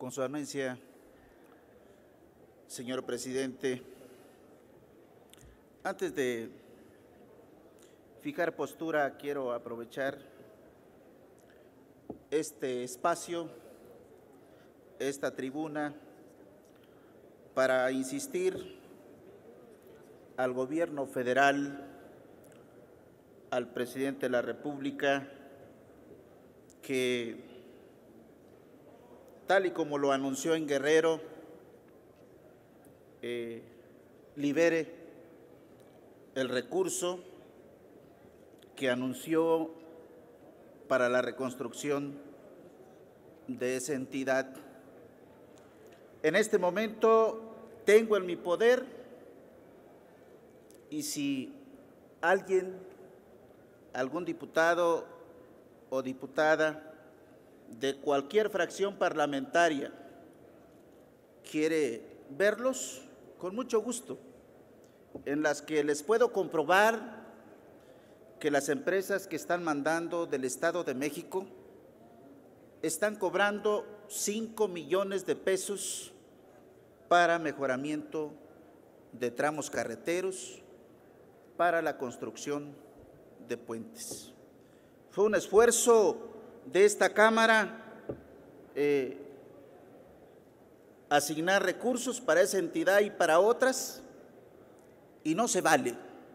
Con su anuencia, señor presidente, antes de fijar postura, quiero aprovechar este espacio, esta tribuna, para insistir al gobierno federal, al presidente de la República, que tal y como lo anunció en Guerrero, libere el recurso que anunció para la reconstrucción de esa entidad. En este momento tengo en mi poder, y si algún diputado o diputada de cualquier fracción parlamentaria quiere verlos, con mucho gusto, en las que les puedo comprobar que las empresas que están mandando del Estado de México están cobrando 5 millones de pesos para mejoramiento de tramos carreteros, para la construcción de puentes. Fue un esfuerzo de esta Cámara asignar recursos para esa entidad y para otras, y no se vale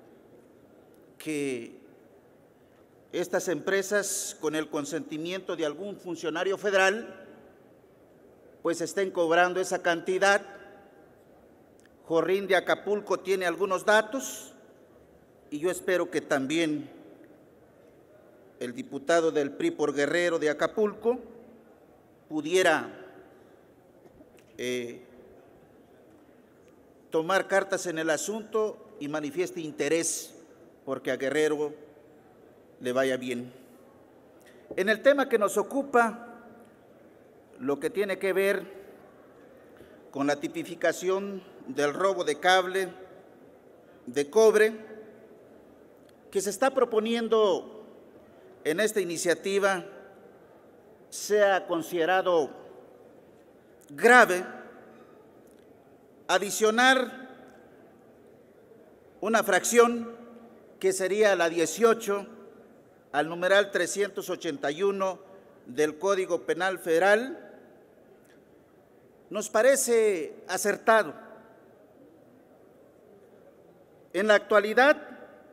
que estas empresas, con el consentimiento de algún funcionario federal, pues estén cobrando esa cantidad. Jorrín de Acapulco tiene algunos datos, y yo espero que también el diputado del PRI por Guerrero de Acapulco pudiera tomar cartas en el asunto y manifieste interés porque a Guerrero le vaya bien. En el tema que nos ocupa, lo que tiene que ver con la tipificación del robo de cable de cobre, que se está proponiendo en esta iniciativa, sea considerado grave adicionar una fracción que sería la 18 al numeral 381 del Código Penal Federal. Nos parece acertado. En la actualidad,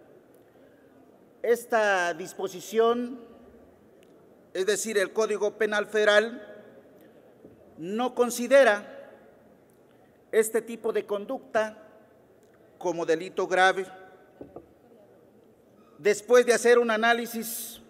esta disposición, es decir, el Código Penal Federal, no considera este tipo de conducta como delito grave. Después de hacer un análisis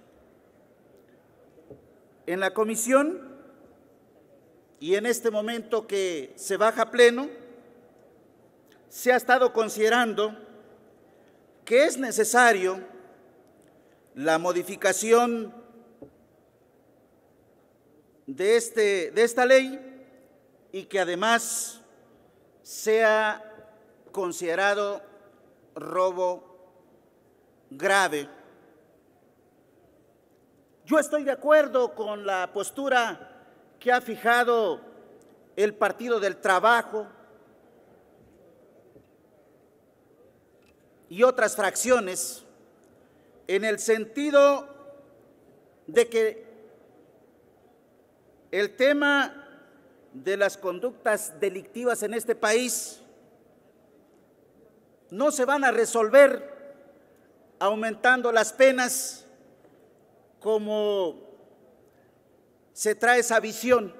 en la comisión y en este momento que se baja a pleno, se ha estado considerando que es necesario la modificación de esta ley y que además sea considerado robo grave. Yo estoy de acuerdo con la postura que ha fijado el Partido del Trabajo y otras fracciones, en el sentido de que el tema de las conductas delictivas en este país no se van a resolver aumentando las penas como se trae esa visión.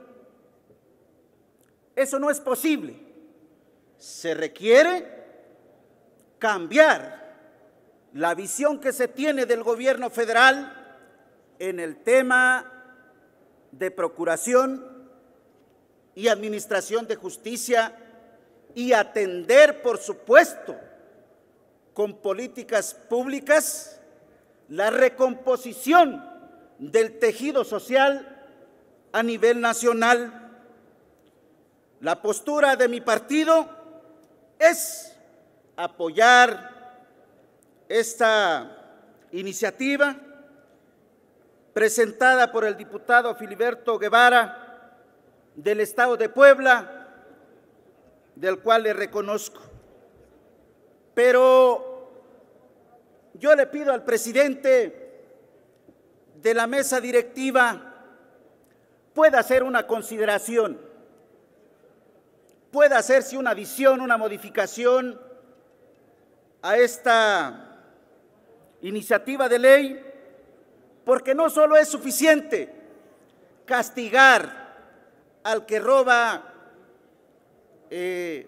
Eso no es posible. Se requiere cambiar la visión que se tiene del gobierno federal en el tema de procuración y administración de justicia y atender, por supuesto, con políticas públicas, la recomposición del tejido social a nivel nacional. La postura de mi partido es apoyar esta iniciativa presentada por el diputado Filiberto Guevara del Estado de Puebla, del cual le reconozco. Pero yo le pido al presidente de la mesa directiva pueda hacer una consideración, pueda hacerse una adición, una modificación a esta iniciativa de ley, porque no solo es suficiente castigar al que roba el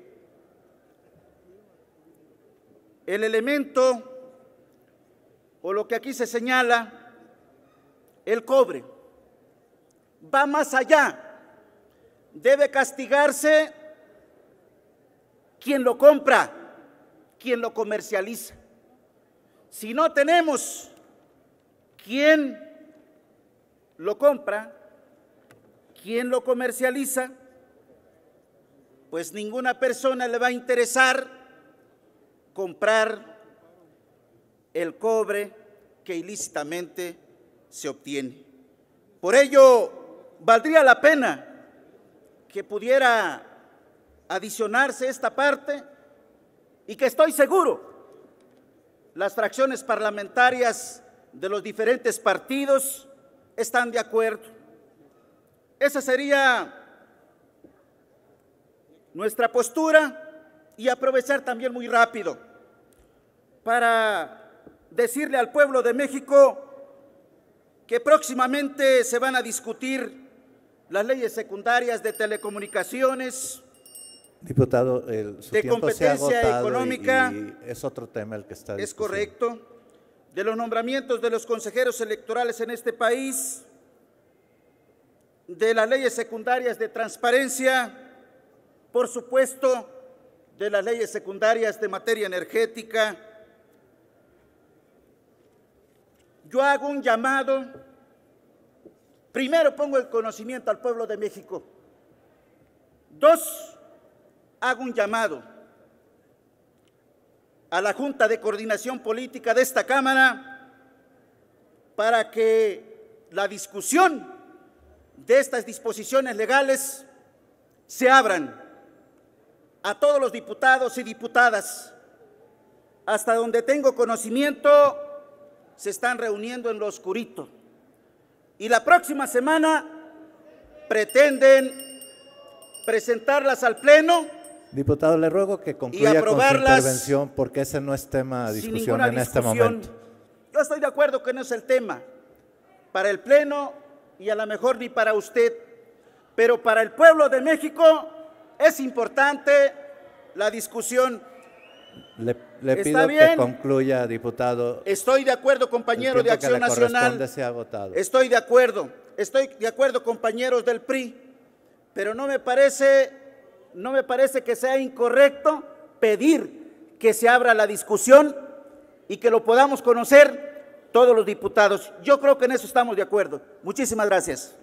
elemento o lo que aquí se señala, el cobre. Va más allá, debe castigarse quien lo compra, quien lo comercializa. Si no tenemos quien lo compra, quien lo comercializa, pues ninguna persona le va a interesar comprar el cobre que ilícitamente se obtiene. Por ello, valdría la pena que pudiera adicionarse esta parte y que estoy seguro las fracciones parlamentarias de los diferentes partidos están de acuerdo. Esa sería nuestra postura, y aprovechar también muy rápido para decirle al pueblo de México que próximamente se van a discutir las leyes secundarias de telecomunicaciones, diputado, su de tiempo se ha competencia agotado económica, y es otro tema el que está es correcto, de los nombramientos de los consejeros electorales en este país, de las leyes secundarias de transparencia, por supuesto, de las leyes secundarias de materia energética. Yo hago un llamado, primero pongo el conocimiento al pueblo de México. Dos, hago un llamado a la Junta de Coordinación Política de esta Cámara para que la discusión de estas disposiciones legales se abran a todos los diputados y diputadas. Hasta donde tengo conocimiento, se están reuniendo en lo oscurito. Y la próxima semana pretenden presentarlas al Pleno. Diputado, le ruego que concluya con su intervención, porque ese no es tema de discusión en este momento. Yo estoy de acuerdo que no es el tema para el Pleno y a lo mejor ni para usted, pero para el pueblo de México es importante la discusión. Le pido que concluya, diputado. Estoy de acuerdo, compañero de Acción Nacional. Se ha agotado. Estoy de acuerdo, compañeros del PRI, pero no me parece que sea incorrecto pedir que se abra la discusión y que lo podamos conocer todos los diputados. Yo creo que en eso estamos de acuerdo. Muchísimas gracias.